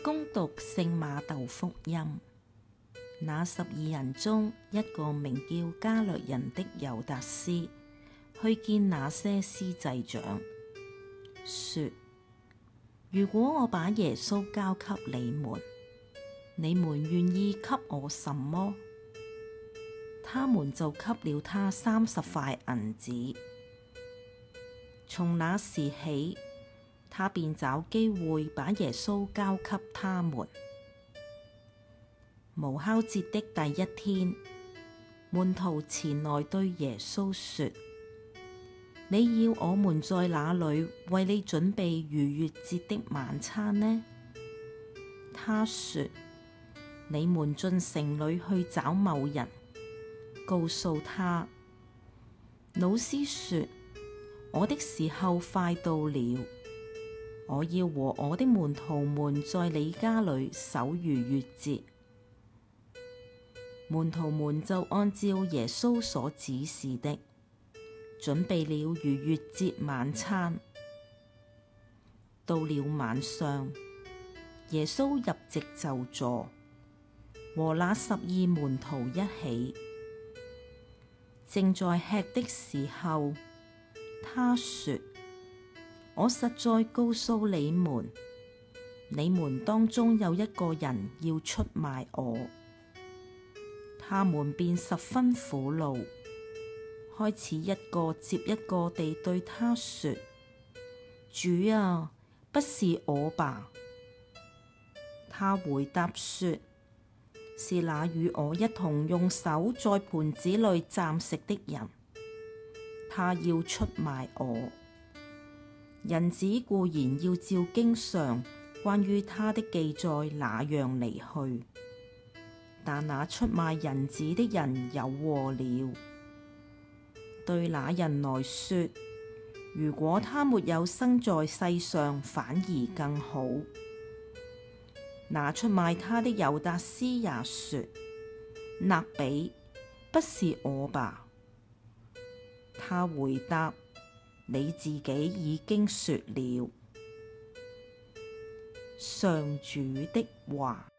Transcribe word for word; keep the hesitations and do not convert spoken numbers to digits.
恭讀聖瑪竇福音。那十二人中一個名叫加略人的猶達斯，去見那些司祭長，說：如果我把耶穌交給你們，你們願意給我什麼？他們就給了他三十塊銀子。從那時起，他便找機會把耶穌交給他們。無酵節的第一天，門徒前來對耶穌說：你要我們在哪裏為你準備逾越節的晚餐呢？他說：你們進城裏去找某人，告訴他，老師說，我的時候快到了，我要和我的門徒們在你家裏守逾越節。門徒們就按照耶穌所指示的，準備了逾越節晚餐。到了晚上，耶穌入席就坐，和那十二門徒一起。正在吃的時候，他說：我實在告訴你們，你們當中有一個人要出賣我。他們便十分苦惱，開始一個接一個地對他說：主啊，不是我吧？他回答說：是那與我一同用手在盤子裏蘸食的人，他要出賣我。人子固然要照經上關於他的記載那樣離去，但那出賣人子的人有禍了。對那人來說，如果他沒有生在世上，反而更好。那出賣他的猶達斯也說：辣彼，不是我吧？他回答：你自己已經說了。上主的話。